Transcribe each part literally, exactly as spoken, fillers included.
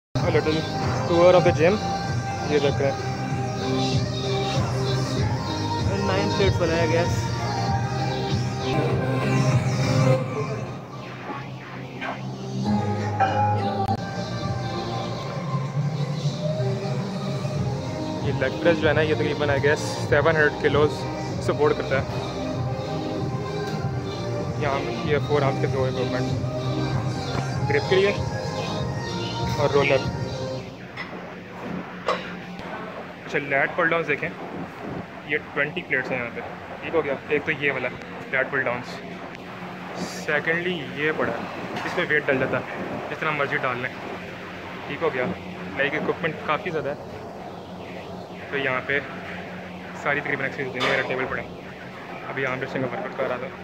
A little tour of the gym. ये देख रहे हैं नाइन प्लेट्स वाला है गैस। ये लेग प्रेस जो है ना, ये तकरीबन I guess seven hundred kilos support करता है। यहाँ ये फोर आर्म्स के दो इक्विपमेंट, ग्रिप के लिए और रोलर। अच्छा, लैट पुल डाउन्स देखें, ये ट्वेंटी प्लेट्स हैं यहाँ पे। ठीक हो गया, एक तो ये वाला लैट पुल डाउन्स। सेकेंडली ये पड़ा है, इसमें वेट डल जाता है, जितना मर्जी डाल लें। ठीक हो गया, लाइक इक्विपमेंट काफ़ी ज़्यादा है। तो यहाँ पे सारी तकरीबन एक्सरसाइज होती है। मेरा टेबल पड़ा है, अभी यहाँ पे सिंगल वर्कआउट कर रहा था।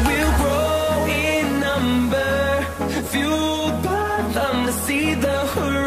See the horizon.